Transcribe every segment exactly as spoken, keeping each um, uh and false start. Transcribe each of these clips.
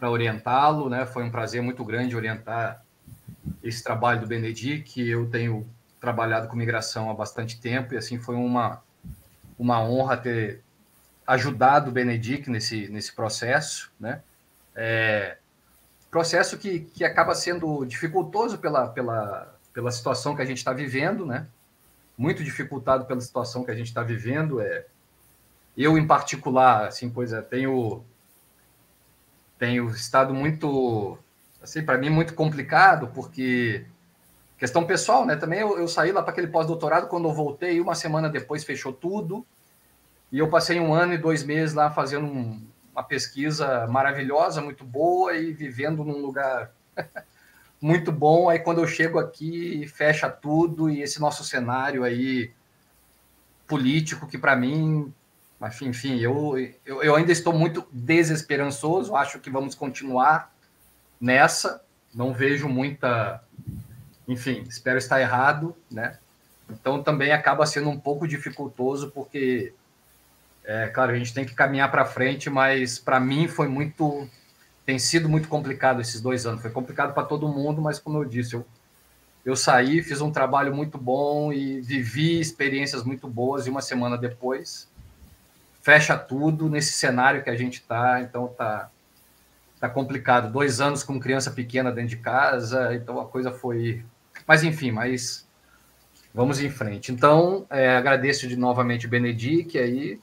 para orientá-lo, né? Foi um prazer muito grande orientar esse trabalho do Benedict. Eu tenho trabalhado com migração há bastante tempo e assim foi uma, uma honra ter ajudado o Benedict nesse, nesse processo, né? É, processo que, que acaba sendo dificultoso pela, pela, pela situação que a gente está vivendo, né? Muito dificultado pela situação que a gente está vivendo. É, eu, em particular, assim, pois é, tenho, tenho estado muito, assim, para mim, muito complicado, porque questão pessoal, né? Também eu, eu saí lá para aquele pós-doutorado, quando eu voltei, uma semana depois fechou tudo, e eu passei um ano e dois meses lá fazendo um, uma pesquisa maravilhosa, muito boa, e vivendo num lugar muito bom. Aí quando eu chego aqui, fecha tudo, e esse nosso cenário aí político, que para mim, enfim, eu, eu, eu ainda estou muito desesperançoso, acho que vamos continuar nessa, não vejo muita, enfim, espero estar errado, né? Então também acaba sendo um pouco dificultoso, porque, é claro, a gente tem que caminhar para frente, mas para mim foi muito, tem sido muito complicado esses dois anos. Foi complicado para todo mundo, mas como eu disse, eu, eu saí, fiz um trabalho muito bom e vivi experiências muito boas, e uma semana depois fecha tudo nesse cenário que a gente está, então tá, tá complicado. Dois anos com criança pequena dentro de casa, então a coisa foi... Mas enfim, mas vamos em frente. Então, é, agradeço de novamente o Benedict, aí,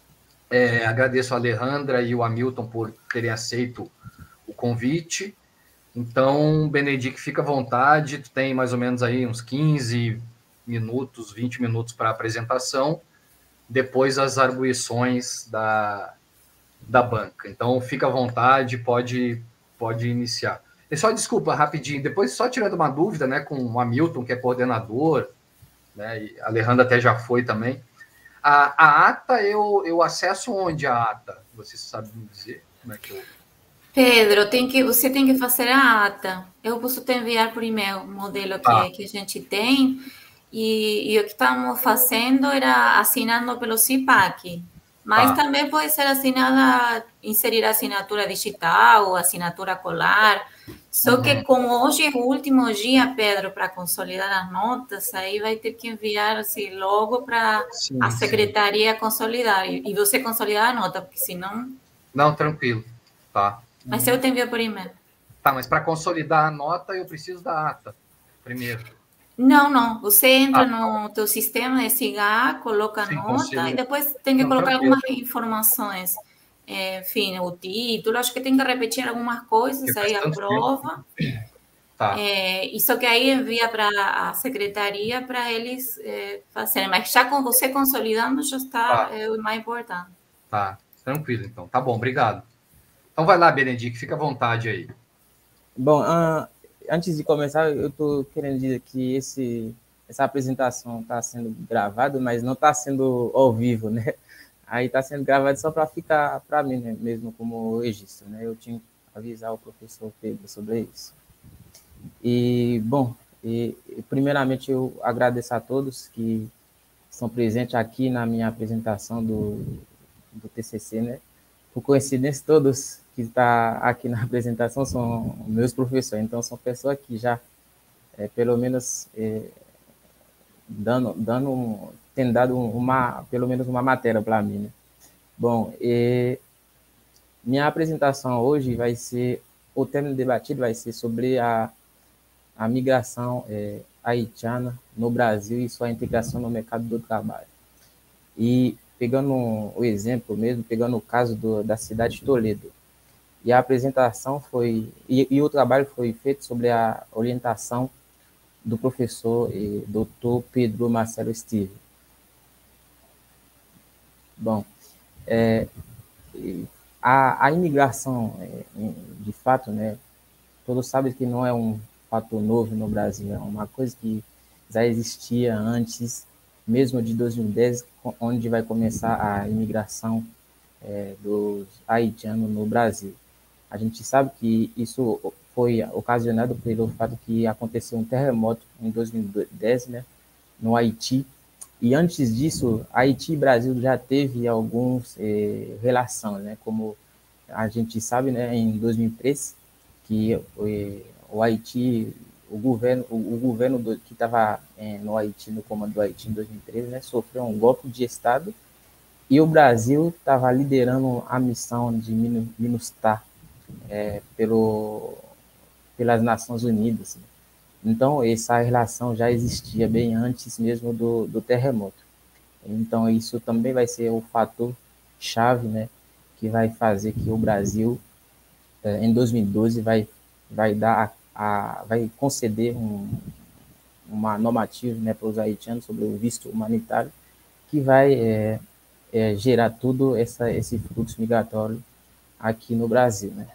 é, agradeço a Alejandra e o Hamilton por terem aceito o convite. Então, Benedict, fica à vontade, tu tem mais ou menos aí uns quinze minutos, vinte minutos para a apresentação, depois as arguições da, da banca. Então, fica à vontade, pode, pode iniciar. E só, desculpa, rapidinho, depois só tirando uma dúvida, né, com o Hamilton, que é coordenador, né, e a Alejandra até já foi também. A, a ata, eu, eu acesso onde a ata? Você sabe me dizer como é que eu... Pedro, tem que, você tem que fazer a ata. Eu posso te enviar por e-mail o modelo que, Ah. que a gente tem. E, e o que estamos fazendo era assinando pelo CIPAC. Mas Tá. também pode ser assinada, inserir assinatura digital, assinatura colar. Só Uhum. que como hoje é o último dia, Pedro, para consolidar as notas, aí vai ter que enviar assim, logo para a secretaria sim. consolidar. E, e você consolidar a nota, porque senão... Não, tranquilo. Tá. Mas eu te envio por e-mail. Tá, mas para consolidar a nota, eu preciso da ata primeiro. Não, não. Você entra Ah, no teu sistema de S I G A, coloca a sim, nota consigo. e depois tem que Não, colocar tranquilo. algumas informações. É, enfim, o título, acho que tem que repetir algumas coisas, Porque aí faz a tanto prova. tempo. Tá. É, isso que aí envia para a secretaria para eles é, fazerem. Mas já com você consolidando, já está Tá. é, o mais importante. Tá, tranquilo então. Tá bom, obrigado. Então vai lá, Benedict, fica à vontade aí. Bom, uh, antes de começar, eu estou querendo dizer que esse, essa apresentação está sendo gravada, mas não está sendo ao vivo, né? Aí está sendo gravado só para ficar para mim, né? Mesmo como registro, né? Eu tinha que avisar o professor Pedro sobre isso. E, bom, e, primeiramente eu agradeço a todos que estão presentes aqui na minha apresentação do, do T C C, né? Por coincidência, todos que estão aqui na apresentação são meus professores, então são pessoas que já, é, pelo menos, é, dando, dando um, tendo dado uma, pelo menos uma matéria para mim, né? Bom, e minha apresentação hoje vai ser, o tema debatido vai ser sobre a, a migração é, haitiana no Brasil e sua integração no mercado do trabalho. E pegando o exemplo mesmo, pegando o caso do, da cidade de Toledo. E a apresentação foi, e, e o trabalho foi feito sobre a orientação do professor e doutor Pedro Marcelo Steve. Bom, é, a, a imigração, é, de fato, né, todos sabem que não é um fator novo no Brasil, é uma coisa que já existia antes, mesmo de dois mil e dez, onde vai começar a imigração é, dos haitianos no Brasil. A gente sabe que isso foi ocasionado pelo fato que aconteceu um terremoto em dois mil e dez, né, no Haiti, e antes disso, Haiti e Brasil já teve alguns eh, relações, né, como a gente sabe, né, em dois mil e três, que o Haiti, o governo, o, o governo do, que estava é, no Haiti, no comando do Haiti em dois mil e treze, né, sofreu um golpe de Estado e o Brasil estava liderando a missão de MINUSTAH é, pelo, pelas Nações Unidas. Então, essa relação já existia bem antes mesmo do, do terremoto. Então, isso também vai ser o fator chave, né, que vai fazer que o Brasil, em dois mil e doze, vai, vai, dar a, a, vai conceder um, uma normativa, né, para os haitianos sobre o visto humanitário, que vai é, é, gerar todo essa, esse fluxo migratório aqui no Brasil, né.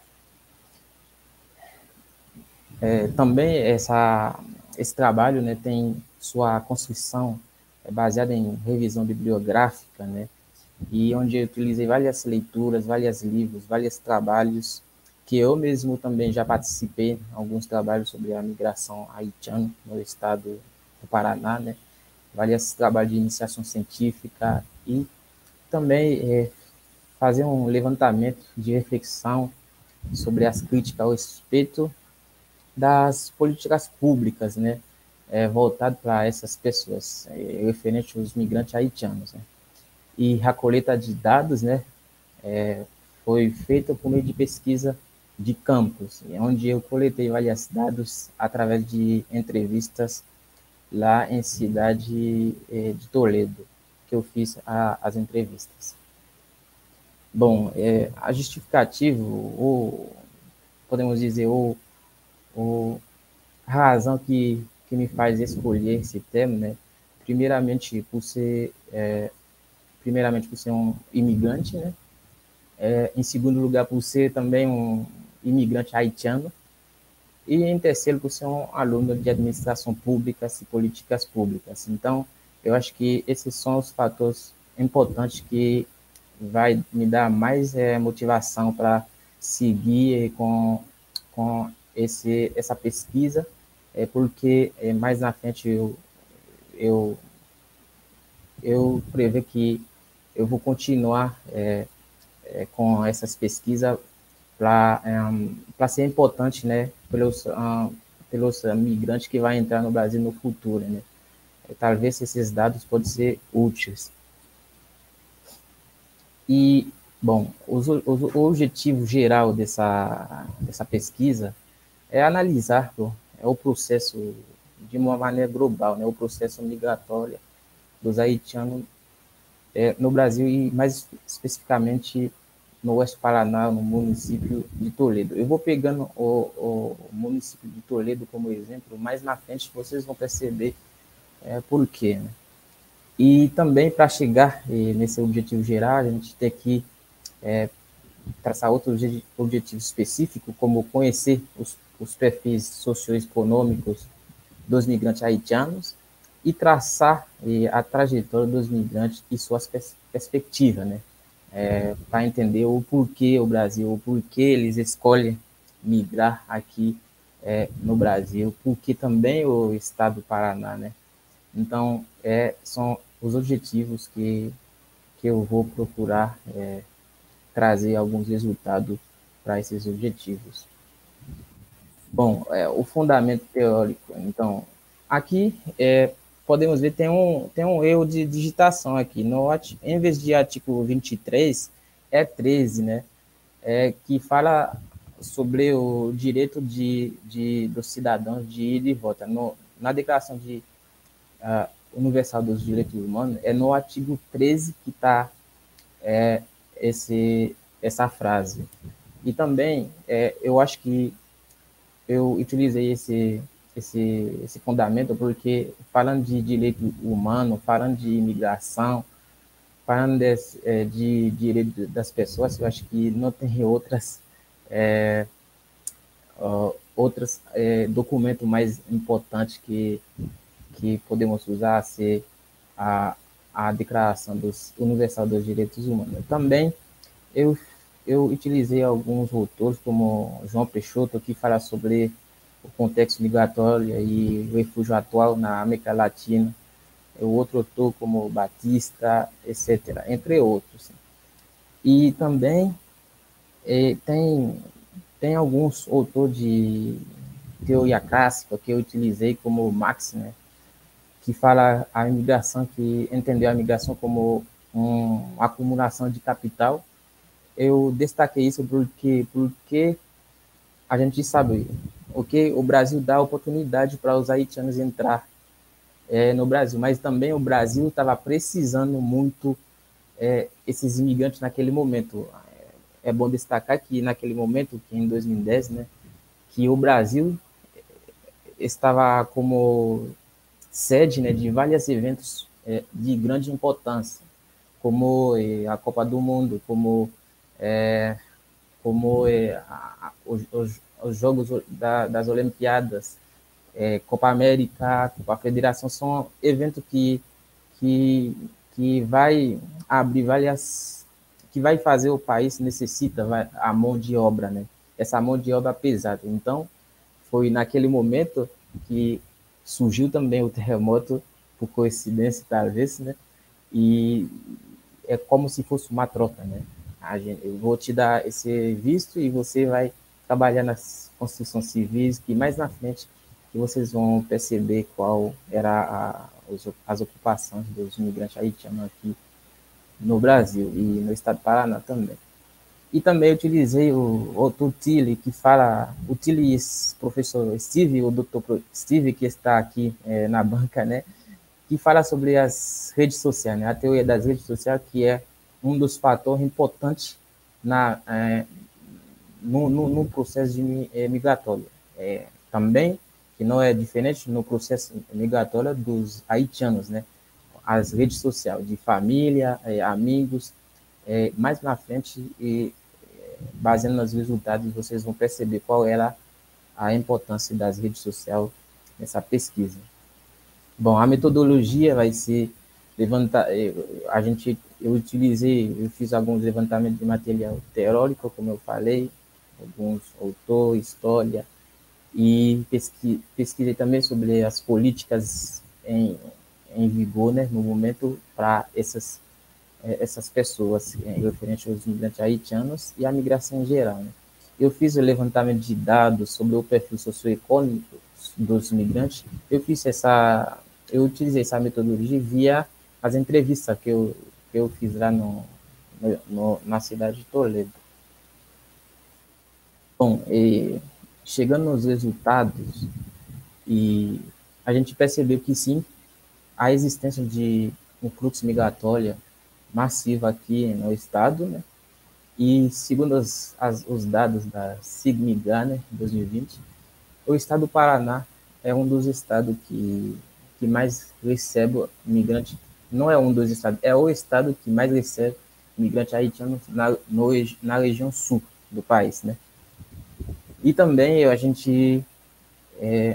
É, também essa, esse trabalho, né, tem sua construção é, baseada em revisão bibliográfica, né, e onde eu utilizei várias leituras, vários livros, vários trabalhos, que eu mesmo também já participei, alguns trabalhos sobre a migração haitiana no estado do Paraná, né, vários trabalhos de iniciação científica e também é, fazer um levantamento de reflexão sobre as críticas ao respeito das políticas públicas, né, é, voltado para essas pessoas, é, referente aos migrantes haitianos, né. E a coleta de dados, né, é, foi feita por meio de pesquisa de campos, onde eu coletei vários dados através de entrevistas lá em cidade é, de Toledo, que eu fiz a, as entrevistas. Bom, é, a justificativa, ou podemos dizer, ou, ou a razão que, que me faz escolher esse tema, né, primeiramente por ser é, primeiramente por ser um imigrante, né? É, em segundo lugar, por ser também um imigrante haitiano, e em terceiro, por ser um aluno de administração pública e políticas públicas. Então, eu acho que esses são os fatores importantes que vai me dar mais é, motivação para seguir com, com esse, essa pesquisa, é, porque é, mais na frente eu, eu, eu prevejo que eu vou continuar é, é, com essas pesquisas para um, para ser importante, né, pelos um, pelos migrantes que vai entrar no Brasil no futuro, né. Talvez esses dados podem ser úteis. E bom, os, os, o objetivo geral dessa dessa pesquisa é analisar pô, é o processo de uma maneira global, né, o processo migratório dos haitianos É, no Brasil e mais especificamente no Oeste Paraná, no município de Toledo. Eu vou pegando o, o município de Toledo como exemplo, mais na frente vocês vão perceber é, por quê. Né? E também para chegar eh, nesse objetivo geral, a gente tem que é, traçar outro objetivo específico, como conhecer os, os perfis socioeconômicos dos migrantes haitianos, e traçar eh, a trajetória dos migrantes e suas pers perspectivas, né? É, para entender o porquê o Brasil, o porquê eles escolhem migrar aqui é, no Brasil, porque também o estado do Paraná, né? Então, é, são os objetivos que, que eu vou procurar é, trazer alguns resultados para esses objetivos. Bom, é, o fundamento teórico, então, aqui é podemos ver, tem um, tem um erro de digitação aqui. No, em vez de artigo vinte e três, é treze, né? É, que fala sobre o direito de, de, dos cidadãos de ir e volta. No, na Declaração de, uh, Universal dos Direitos Humanos, é no artigo treze que está é, esse, essa frase. E também, é, eu acho que eu utilizei esse... Esse, esse fundamento, porque falando de direito humano, falando de imigração, falando de, de direito das pessoas, eu acho que não tem outras, é, uh, outros é, documentos mais importantes que, que podemos usar a ser a, a Declaração dos, Universal dos Direitos Humanos. Também eu, eu utilizei alguns autores, como João Peixoto, que fala sobre o contexto migratório e o refúgio atual na América Latina, o outro autor como Batista, etcétera, entre outros. E também E tem, tem alguns autores de teoria clássica que eu utilizei como Marx, né, que fala a imigração, que entendeu a imigração como um, uma acumulação de capital. Eu destaquei isso porque, porque a gente sabe o que o Brasil dá oportunidade para os haitianos entrar é, no Brasil, mas também o Brasil estava precisando muito é, esses imigrantes naquele momento. É bom destacar que naquele momento, que em dois mil e dez, né, que o Brasil estava como sede, né, de vários eventos é, de grande importância, como é, a Copa do Mundo, como é, como é, a, a, os, os Jogos da, das Olimpíadas, é, Copa América, Copa Federação, são eventos que, que, que vai abrir várias, que vai fazer o país necessita vai, a mão de obra, né? Essa mão de obra pesada. Então, foi naquele momento que surgiu também o terremoto, por coincidência, talvez, né? E é como se fosse uma troca, né? A gente, eu vou te dar esse visto e você vai trabalhar nas construções civis, que mais na frente que vocês vão perceber qual era a, as ocupações dos imigrantes haitianos aqui no Brasil e no estado do Paraná também. E também utilizei o outro Tilly, que fala, o Tilly, professor Steve, o doutor Steve, que está aqui é, na banca, né, que fala sobre as redes sociais, né, a teoria das redes sociais, que é um dos fatores importantes na, é, no, no, no processo de, é, migratório. É, também, que não é diferente no processo migratório dos haitianos, né, as redes sociais de família, é, amigos, é, mais na frente, e baseando nos resultados, vocês vão perceber qual era a importância das redes sociais nessa pesquisa. Bom, a metodologia vai ser levantar, a gente, eu utilizei, eu fiz alguns levantamentos de material teórico, como eu falei, alguns autores, história, e pesqui, pesquisei também sobre as políticas em, em vigor, né, no momento, para essas essas pessoas referente aos imigrantes haitianos e a migração em geral, né? Eu fiz o levantamento de dados sobre o perfil socioeconômico dos imigrantes. Eu fiz essa, eu utilizei essa metodologia via as entrevistas que eu que eu fiz lá no, no na cidade de Toledo. Bom, e chegando nos resultados, e a gente percebeu que sim, a existência de um fluxo migratório massiva aqui no estado, né? E segundo as, as, os dados da SIGMIGA, né, dois mil e vinte, o estado do Paraná é um dos estados que, que mais recebe imigrante, não é um dos estados, é o estado que mais recebe imigrante haitiano na, no, na região sul do país, né? E também a gente, é,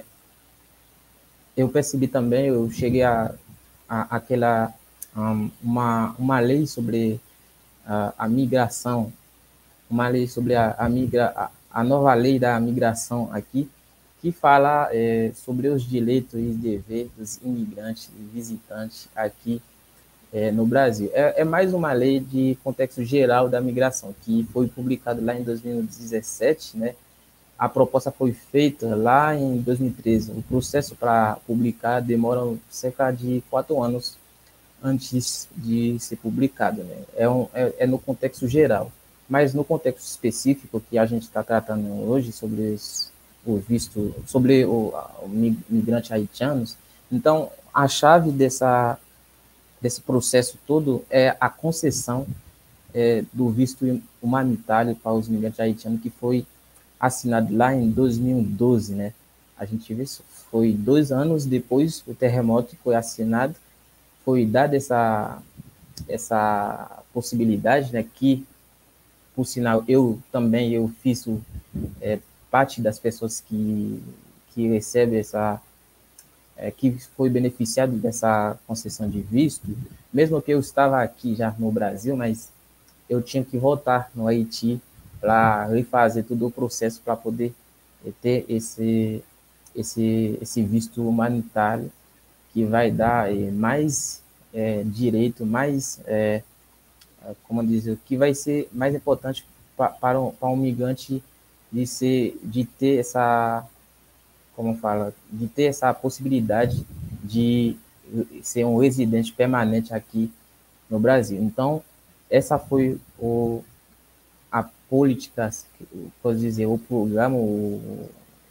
eu percebi também, eu cheguei a, a aquela uma, uma lei sobre a, a migração, uma lei sobre a, a, migra, a, a nova lei da migração aqui, que fala é, sobre os direitos e deveres dos imigrantes e visitantes aqui é, no Brasil. É, é mais uma lei de contexto geral da migração, que foi publicado lá em dois mil e dezessete, né? A proposta foi feita lá em dois mil e treze. O processo para publicar demora cerca de quatro anos antes de ser publicado, né? É, um, é, é no contexto geral, mas no contexto específico que a gente está tratando hoje sobre os, o visto, sobre o, o migrante haitianos, então a chave dessa, desse processo todo é a concessão é, do visto humanitário para os migrantes haitianos, que foi assinado lá em dois mil e doze, né? A gente vê isso, foi dois anos depois do terremoto que foi assinado, foi dada essa, essa possibilidade, né, que, por sinal, eu também eu fiz é, parte das pessoas que, que recebem essa, é, que foi beneficiado dessa concessão de visto, mesmo que eu estava aqui já no Brasil, mas eu tinha que voltar no Haiti para refazer todo o processo para poder ter esse, esse, esse visto humanitário, que vai dar é, mais é, direito, mais, é, como dizer, que vai ser mais importante pa, para, um, para um migrante de, ser, de ter essa, como fala, de ter essa possibilidade de ser um residente permanente aqui no Brasil. Então, essa foi o, a política, posso dizer, o programa, o,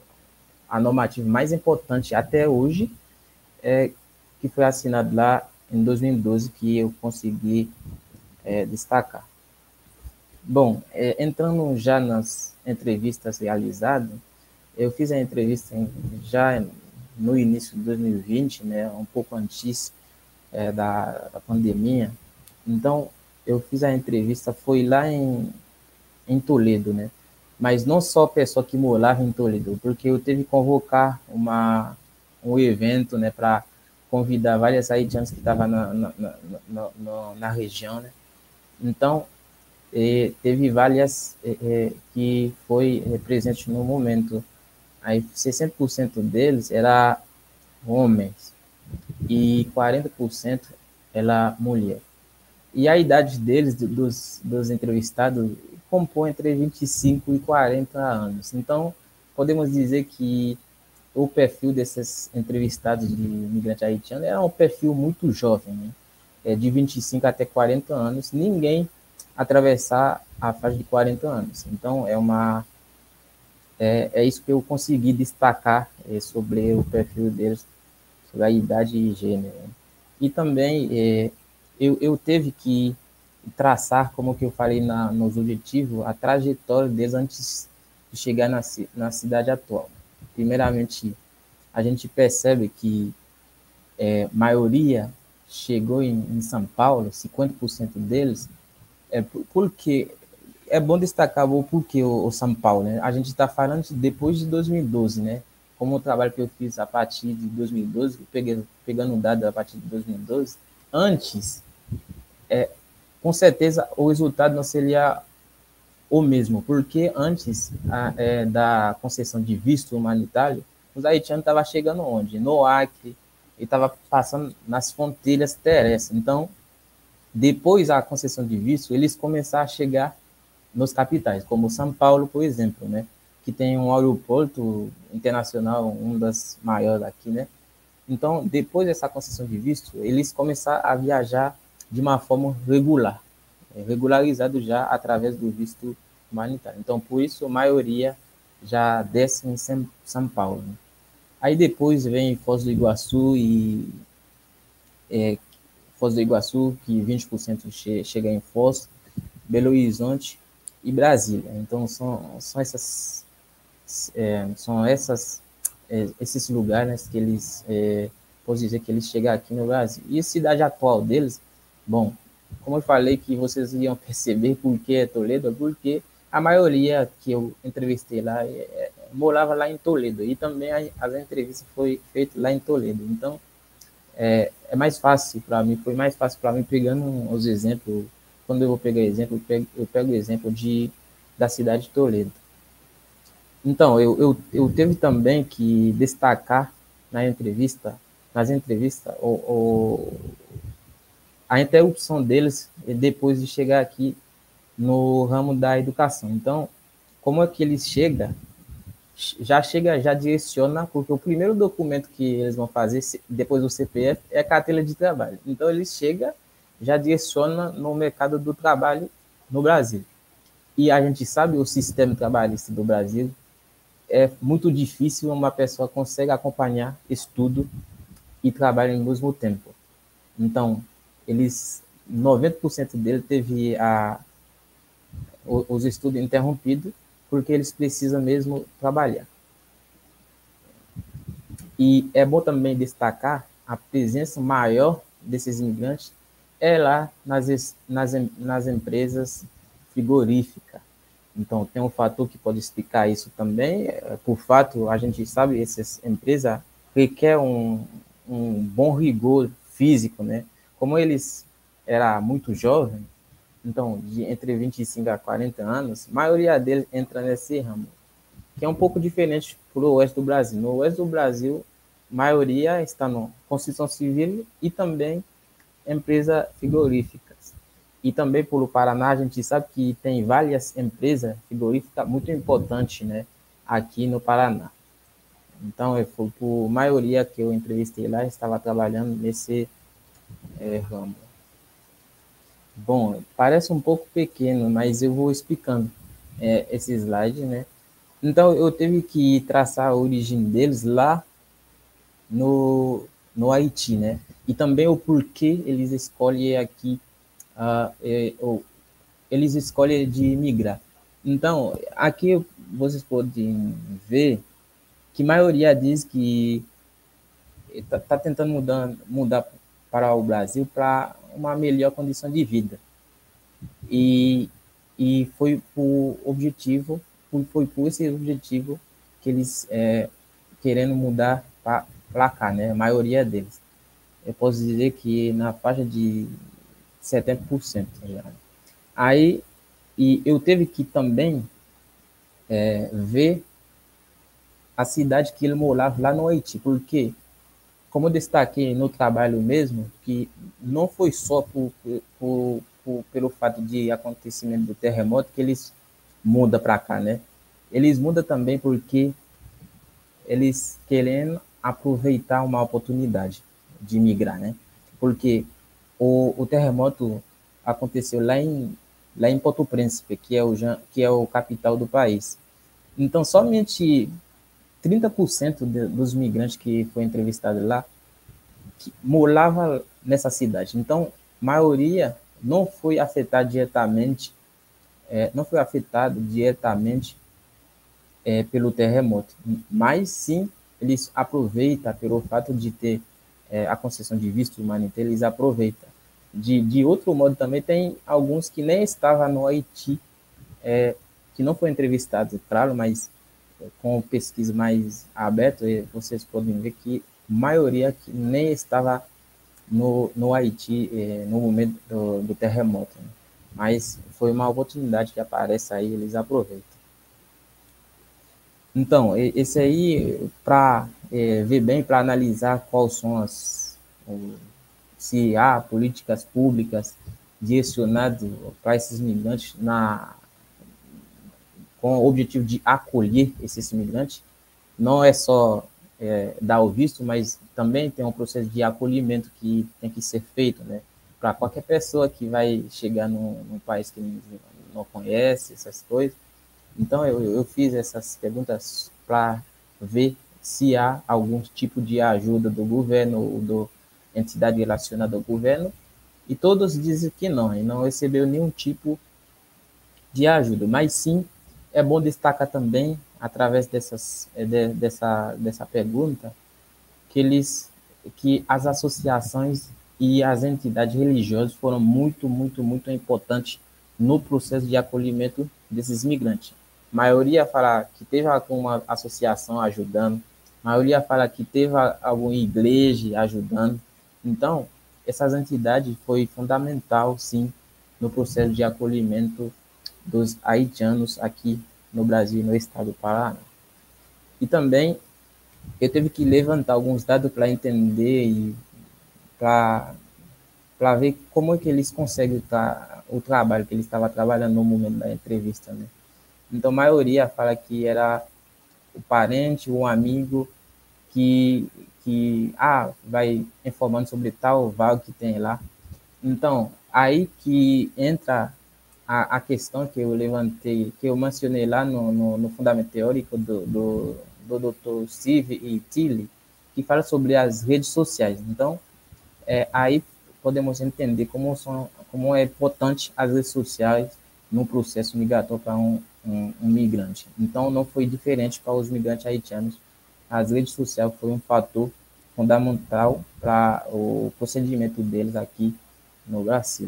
a normativa mais importante até hoje, é, que foi assinado lá em dois mil e doze, que eu consegui é, destacar. Bom, é, entrando já nas entrevistas realizadas, eu fiz a entrevista em, já no início de dois mil e vinte, né, um pouco antes é, da, da pandemia. Então, eu fiz a entrevista, foi lá em, em Toledo, né? Mas não só a pessoa que morava em Toledo, porque eu teve que convocar uma, um evento, né, para convidar várias haitianas que estavam na, na, na, na, na região, né? Então, eh, teve várias eh, que foi eh, presente no momento. Aí, sessenta por cento deles era homens e quarenta por cento era mulher. E a idade deles, dos, dos entrevistados, compõe entre vinte e cinco e quarenta anos. Então, podemos dizer que o perfil desses entrevistados de imigrante haitiano era um perfil muito jovem, né? É de vinte e cinco até quarenta anos, ninguém atravessar a faixa de quarenta anos. Então, é, uma, é, é isso que eu consegui destacar é, sobre o perfil deles, sobre a idade e gênero. E também é, eu, eu teve que traçar, como que eu falei na, nos objetivos, a trajetória deles antes de chegar na, na cidade atual. Primeiramente, a gente percebe que é, maioria chegou em, em São Paulo, cinquenta por cento deles, é porque é bom destacar o porquê o, o São Paulo, né? A gente está falando de depois de dois mil e doze, né? Como o trabalho que eu fiz a partir de dois mil e doze, peguei, pegando um dado a partir de dois mil e doze, antes, é, com certeza o resultado não seria o mesmo, porque antes a, é, da concessão de visto humanitário, os haitianos estavam chegando onde? No Acre, e estava passando nas fronteiras terrestres. Então, depois da concessão de visto, eles começaram a chegar nos capitais, como São Paulo, por exemplo, né? Que tem um aeroporto internacional, um das maiores aqui, né? Então, depois dessa concessão de visto, eles começaram a viajar de uma forma regular, regularizado já através do visto humanitário. Então, por isso, a maioria já desce em São Paulo, né? Aí depois vem Foz do Iguaçu e é, Foz do Iguaçu, que vinte por cento che chega em Foz, Belo Horizonte e Brasília. Então, são, são essas é, são essas é, esses lugares que eles é, posso dizer que eles chegam aqui no Brasil. E a cidade atual deles, bom, como eu falei que vocês iam perceber por que é Toledo, porque a maioria que eu entrevistei lá é, é, morava lá em Toledo, e também a, a entrevista foi feita lá em Toledo. Então, é, é mais fácil para mim, foi mais fácil para mim pegando os exemplos. Quando eu vou pegar exemplo, eu pego, eu pego o exemplo de, da cidade de Toledo. Então, eu, eu, eu teve também que destacar na entrevista, nas entrevistas, o, o, a interrupção deles depois de chegar aqui no ramo da educação. Então, como é que eles chegam? Já chega, já direciona, porque o primeiro documento que eles vão fazer depois do C P F é a carteira de trabalho. Então, eles chegam, já direciona no mercado do trabalho no Brasil. E a gente sabe o sistema trabalhista do Brasil, é muito difícil uma pessoa consegue acompanhar estudo e trabalho ao mesmo tempo. Então, eles, noventa por cento dele teve a, os estudos interrompidos, porque eles precisam mesmo trabalhar. E é bom também destacar a presença maior desses imigrantes é lá nas, nas, nas empresas frigoríficas. Então, tem um fator que pode explicar isso também. Por fato, a gente sabe que essas empresas requerem um, um bom rigor físico, né? Como eles eram muito jovens, então, de entre vinte e cinco a quarenta anos, a maioria deles entra nesse ramo, que é um pouco diferente para o oeste do Brasil. No oeste do Brasil, a maioria está na construção civil e também empresas frigoríficas. e também pelo Paraná, a gente sabe que tem várias empresas frigoríficas muito importantes, né, aqui no Paraná. Então, eu fui, por maioria que eu entrevistei lá, estava trabalhando nesse é, ramo. Bom, parece um pouco pequeno, mas eu vou explicando é, esse slide, né? Então, eu tive que traçar a origem deles lá no, no Haiti, né? E também o porquê eles escolhem aqui, uh, é, ou, eles escolhem de migrar. Então, aqui vocês podem ver que a maioria diz que está tá tentando mudar, mudar para o Brasil para uma melhor condição de vida. E, e foi por objetivo, foi por esse objetivo que eles é, querendo mudar para cá, né? A maioria deles. Eu posso dizer que na faixa de setenta por cento já. Aí, e eu teve que também é, ver a cidade que ele morava lá no Haiti, porque, como eu destaquei no trabalho mesmo, que não foi só por, por, por, pelo fato de acontecimento do terremoto que eles mudam para cá, né? Eles mudam também porque eles querendo aproveitar uma oportunidade de migrar, né? Porque o, o terremoto aconteceu lá em, lá em Porto Príncipe, que é, o, que é o capital do país. Então, somente trinta por cento de, dos migrantes que foi entrevistado lá que morava nessa cidade. Então, a maioria não foi afetada diretamente, é, não foi afetado diretamente é, pelo terremoto, mas sim eles aproveitam pelo fato de ter é, a concessão de visto humanitário, eles aproveitam. De, de outro modo, também tem alguns que nem estavam no Haiti, é, que não foi entrevistado, claro, mas com pesquisa mais aberta, vocês podem ver que a maioria que nem estava no, no Haiti eh, no momento do, do terremoto, né? Mas foi uma oportunidade que aparece aí, eles aproveitam. Então, esse aí, para eh, ver bem, para analisar quais são as, se há políticas públicas direcionadas para esses migrantes na com o objetivo de acolher esses imigrantes, não é só é, dar o visto, mas também tem um processo de acolhimento que tem que ser feito, né? Para qualquer pessoa que vai chegar num, num país que não conhece essas coisas. Então, eu, eu fiz essas perguntas para ver se há algum tipo de ajuda do governo ou da entidade relacionada ao governo, e todos dizem que não, e não recebeu nenhum tipo de ajuda, mas sim é bom destacar também, através dessas, de, dessa, dessa pergunta, que, eles, que as associações e as entidades religiosas foram muito, muito, muito importantes no processo de acolhimento desses migrantes. A maioria fala que teve alguma associação ajudando, a maioria fala que teve alguma igreja ajudando. Então, essas entidades foi fundamental, sim, no processo de acolhimento dos haitianos aqui no Brasil, no estado do Paraná. E também eu tive que levantar alguns dados para entender e para para ver como é que eles conseguem tá, o trabalho que eles estavam trabalhando no momento da entrevista, né? Então, a maioria fala que era o parente, um amigo que, que ah, vai informando sobre tal vaga que tem lá. Então, aí que entra a, a questão que eu levantei, que eu mencionei lá no, no, no fundamento teórico do, do, do doutor Steve e Tilly, que fala sobre as redes sociais. Então, é, aí podemos entender como, são, como é importante as redes sociais no processo migratório para um, um, um migrante. Então, não foi diferente para os migrantes haitianos. As redes sociais foi um fator fundamental para o procedimento deles aqui no Brasil.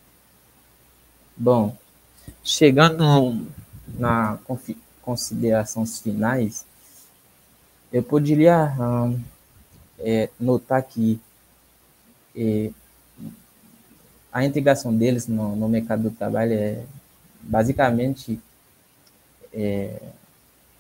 Bom, chegando na considerações finais, eu poderia hum, é, notar que é, a integração deles no, no mercado do trabalho é basicamente é,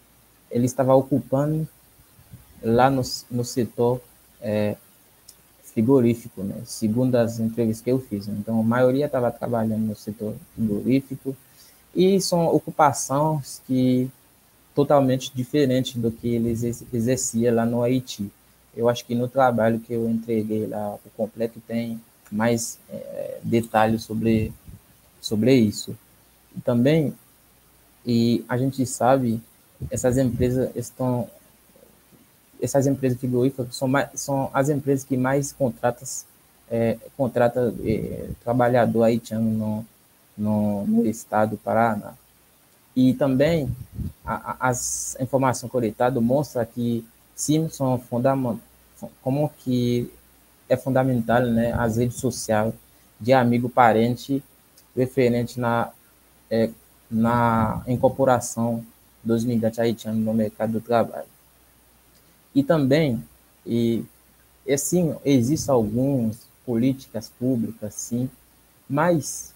ele estava ocupando lá no, no setor é, frigorífico, né? Segundo as entrevistas que eu fiz. Né? Então, a maioria estava trabalhando no setor frigorífico e são ocupações que totalmente diferentes do que eles exerciam lá no Haiti. Eu acho que no trabalho que eu entreguei lá, o completo, tem mais é, detalhes sobre, sobre isso. E também, e a gente sabe, essas empresas estão, essas empresas frigoríficas são, mais, são as empresas que mais contratam, é, contratam é, trabalhador haitiano no, no, no estado do Paraná. E também a, a, as informações coletadas mostram que sim, são fundamentais, como que é fundamental, né, as redes sociais de amigo, parente, referente na, é, na incorporação dos migrantes haitianos no mercado do trabalho. E também, e, assim, existem algumas políticas públicas, sim, mas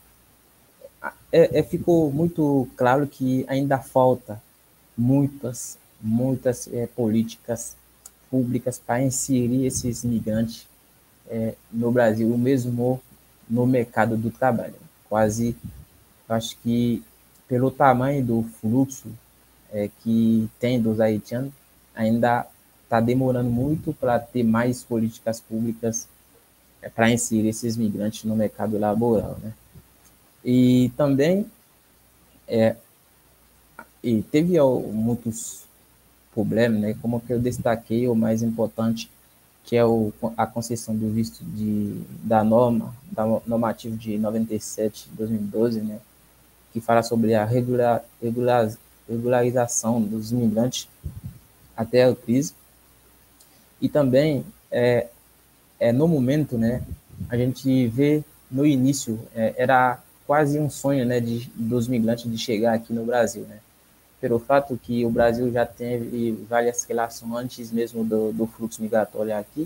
é, é, ficou muito claro que ainda falta muitas, muitas é, políticas públicas para inserir esses migrantes é, no Brasil, mesmo no mercado do trabalho. Quase, acho que pelo tamanho do fluxo é, que tem dos haitianos, ainda está demorando muito para ter mais políticas públicas é, para inserir esses migrantes no mercado laboral, né? E também é, e teve ó, muitos problemas, né? Como que eu destaquei, o mais importante, que é o, a concessão do visto de, da norma, da normativa de noventa e sete de dois mil e doze, né? Que fala sobre a regular, regular, regularização dos imigrantes até a crise. E também, é, é, no momento, né, a gente vê no início, é, era quase um sonho, né, de, dos migrantes de chegar aqui no Brasil, né? Pelo fato que o Brasil já teve várias relações antes mesmo do, do fluxo migratório aqui,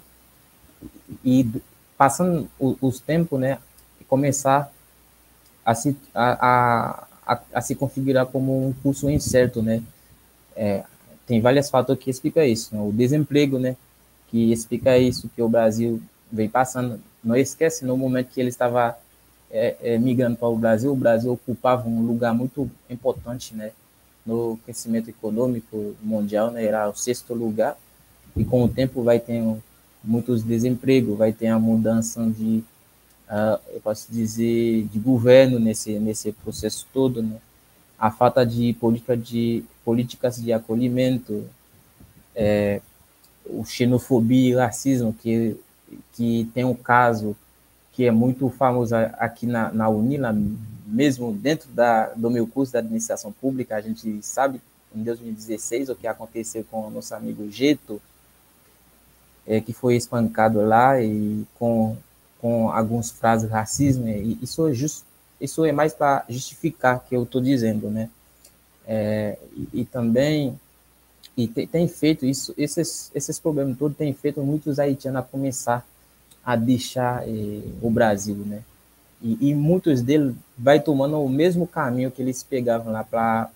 e passando os tempos, né, começar a se, a, a, a se configurar como um curso incerto, né? É, tem vários fatores que explicam isso, né? O desemprego, né, que explica isso, que o Brasil vem passando. Não esquece, no momento que ele estava é, é, migrando para o Brasil, o Brasil ocupava um lugar muito importante, né, no crescimento econômico mundial, né, era o sexto lugar, e com o tempo vai ter muitos desempregos, vai ter a mudança de, uh, eu posso dizer, de governo nesse, nesse processo todo, né, a falta de, política de políticas de acolhimento, é, o xenofobia e racismo, que, que tem um caso que é muito famoso aqui na, na Unila, mesmo dentro da, do meu curso de administração pública. A gente sabe, em dois mil e dezesseis, o que aconteceu com o nosso amigo Geto, é, que foi espancado lá e com, com algumas frases racismo, e isso é, just, isso é mais para justificar o que eu estou dizendo, né? É, e, e também e tem, tem feito isso, esses, esses problemas todos têm feito muitos haitianos a começar a deixar eh, o Brasil, né? E, e muitos deles vai tomando o mesmo caminho que eles pegavam lá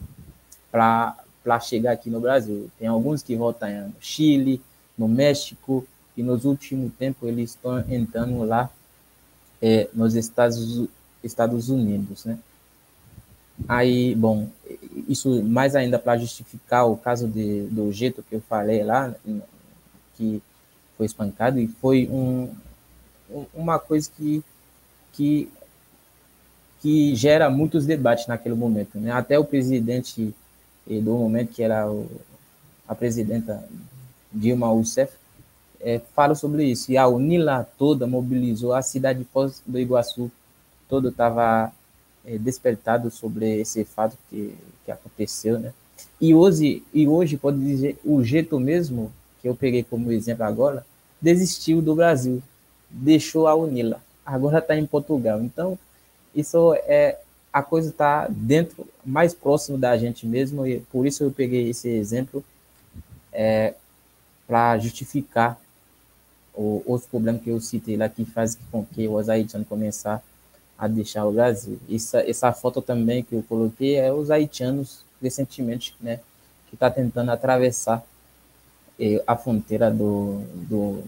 para chegar aqui no Brasil. Tem alguns que voltam no Chile, no México, e nos últimos tempos eles estão entrando lá eh, nos Estados, Estados Unidos, né? Aí, bom, isso mais ainda para justificar o caso de, do Geto que eu falei lá, que foi espancado, e foi um, uma coisa que, que, que gera muitos debates naquele momento, né? Até o presidente do momento, que era o, a presidenta Dilma Rousseff, é, fala sobre isso. E a Unila toda mobilizou, a cidade de Foz do Iguaçu toda estava é, despertado sobre esse fato que, que aconteceu, né? E hoje, e hoje, pode dizer, o Geto mesmo, que eu peguei como exemplo agora, desistiu do Brasil, deixou a Unila, agora está em Portugal. Então, isso é, a coisa está dentro, mais próximo da gente mesmo, e por isso eu peguei esse exemplo é, para justificar o, os problemas que eu citei lá, que faz com que os haitianos começar a deixar o Brasil. Essa, essa foto também que eu coloquei é os haitianos recentemente, né, que está tentando atravessar eh, a fronteira do, do,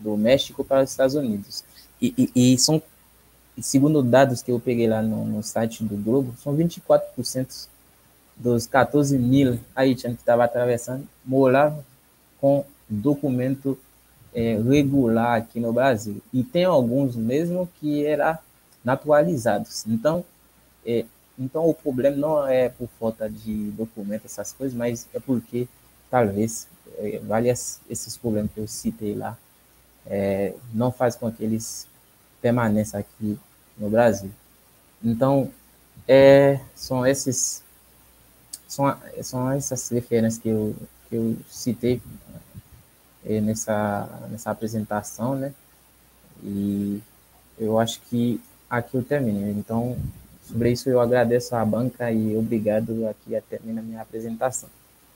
do México para os Estados Unidos. E, e, e são, segundo dados que eu peguei lá no, no site do Globo, são vinte e quatro por cento dos quatorze mil haitianos que estavam atravessando moravam com documento é, regular aqui no Brasil. E tem alguns mesmo que eram naturalizados. Então, é, então o problema não é por falta de documento, essas coisas, mas é porque, talvez, é, vários esses problemas que eu citei lá é, não faz com que eles permaneçam aqui no Brasil. Então, é, são esses São, são essas referências que eu, que eu citei é, nessa, nessa apresentação, né? E eu acho que aqui eu termino. Então, sobre isso eu agradeço à banca e obrigado. Aqui termina a minha apresentação.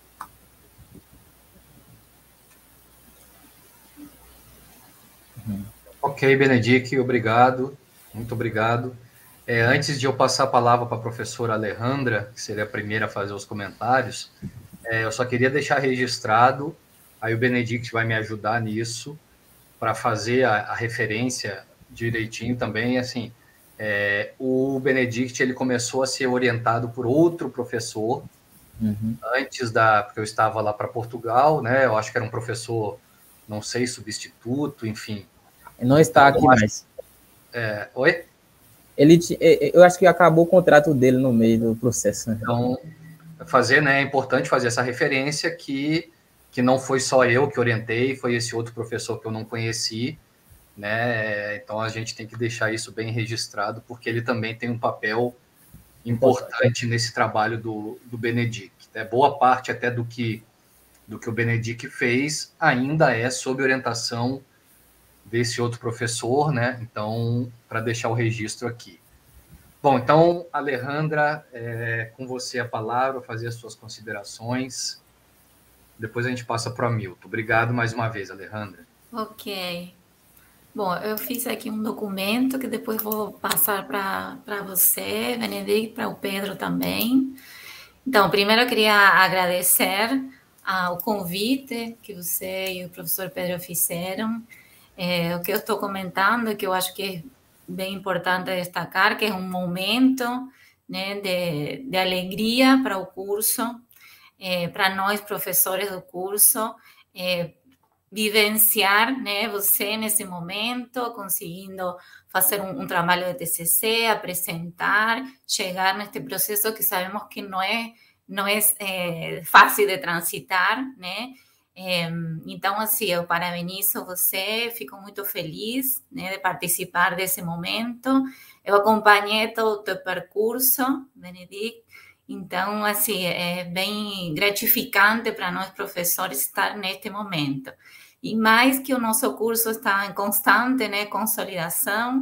Uhum. Ok, Benedict, obrigado. Muito obrigado. É, antes de eu passar a palavra para a professora Alejandra, que seria a primeira a fazer os comentários, é, eu só queria deixar registrado, aí o Benedict vai me ajudar nisso, para fazer a, a referência direitinho também. Assim, é, o Benedict ele começou a ser orientado por outro professor, uhum. antes da... porque eu estava lá para Portugal, né? Eu acho que era um professor, não sei, substituto, enfim. Não está então, aqui acho, mais. É, oi? Ele, eu acho que acabou o contrato dele no meio do processo. Né? Então, fazer, né, é importante fazer essa referência que, que não foi só eu que orientei, foi esse outro professor que eu não conheci, né? Então, a gente tem que deixar isso bem registrado, porque ele também tem um papel importante, importante. nesse trabalho do, do Benedict. É, boa parte até do que, do que o Benedict fez ainda é sob orientação desse outro professor, né? Então, para deixar o registro aqui. Bom, então, Alejandra, é, com você a palavra, fazer as suas considerações. Depois a gente passa para o Hamilton. Obrigado mais uma vez, Alejandra. Ok. Bom, eu fiz aqui um documento que depois vou passar para você, Benedict, para o Pedro também. Então, primeiro eu queria agradecer ao convite que você e o professor Pedro fizeram. É, o que eu estou comentando, que eu acho que é bem importante destacar, que é um momento, né, de, de alegria para o curso, é, para nós, professores do curso, é, vivenciar, né, você nesse momento, conseguindo fazer um, um trabalho de T C C, apresentar, chegar neste processo que sabemos que não é, não é, é fácil de transitar, né? É, então, assim, eu parabenizo você, fico muito feliz, né, de participar desse momento. Eu acompanhei todo o teu percurso, Benedict, então, assim, é bem gratificante para nós professores estar neste momento. E mais que o nosso curso está em constante, né, consolidação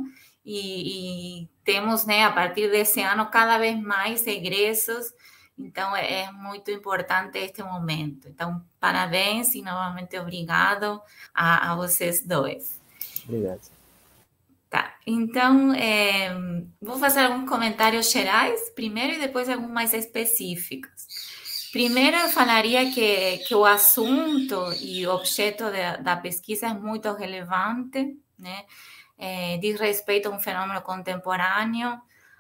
e, e temos, né, a partir desse ano, cada vez mais egressos. Então, é, é muito importante este momento. Então, parabéns e novamente obrigado a, a vocês dois. Obrigado. Tá, então, é, vou fazer alguns comentários gerais primeiro e depois alguns mais específicos. Primeiro, eu falaria que, que o assunto e o objeto de, da pesquisa é muito relevante, né? É, diz respeito a um fenômeno contemporâneo,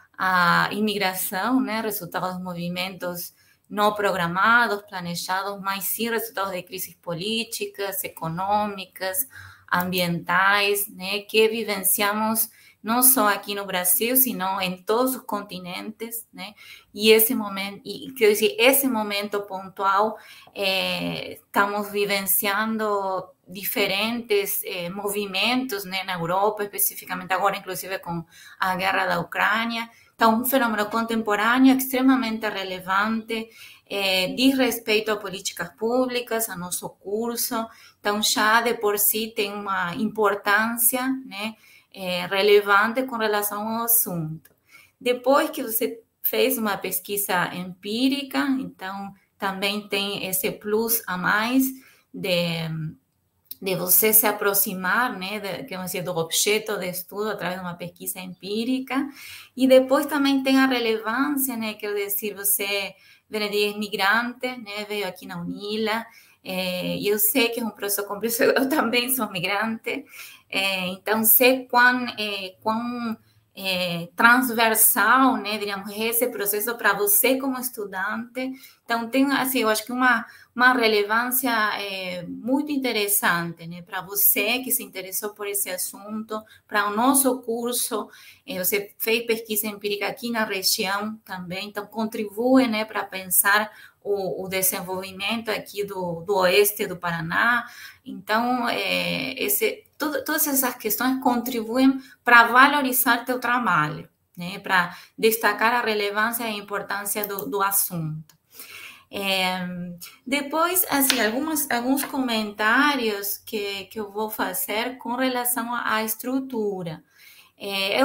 a imigração, né? Resultado dos movimentos não programados, planejados, mas sim resultados de crises políticas, econômicas, ambientais, né? Que vivenciamos não só aqui no Brasil, sino em todos os continentes, né? E esse momento, e quer dizer, esse momento pontual, é, estamos vivenciando diferentes é, movimentos, né, na Europa, especificamente agora, inclusive com a guerra da Ucrânia. Então, um fenômeno contemporâneo extremamente relevante, é, diz respeito a políticas públicas, a nosso curso. Então, já de por si tem uma importância, né, é, relevante com relação ao assunto. Depois que você fez uma pesquisa empírica, então também tem esse plus a mais de, de você se aproximar, né, de, vamos dizer, do objeto de estudo através de uma pesquisa empírica. E depois também tem a relevância, né, quer dizer, você, Benedict, é migrante, né, veio aqui na UNILA, É, eu sei que é um processo complexo, eu também sou migrante, é, então sei quão, é, quão é, transversal, né, diríamos, esse processo para você como estudante. Então, tem, assim, eu acho que uma, uma relevância é, muito interessante, né, para você que se interessou por esse assunto, para o nosso curso, é, você fez pesquisa empírica aqui na região também, então contribui, né, para pensar o, o desenvolvimento aqui do, do oeste do Paraná. Então, é, esse, todo, todas essas questões contribuem para valorizar teu trabalho, né, para destacar a relevância e a importância do, do assunto. É, depois, assim, algumas, alguns comentários que, que eu vou fazer com relação à estrutura. É,